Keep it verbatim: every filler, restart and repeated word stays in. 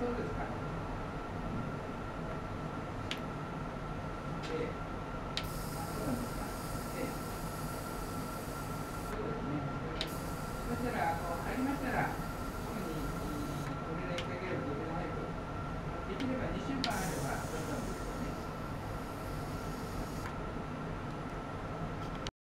そうですか。ええ。あ、そうなんですか。ええ。そうですね。そしたら、あの、入りましたら、すぐに、お連絡いただければとても早く。できればにしゅうかんあれば、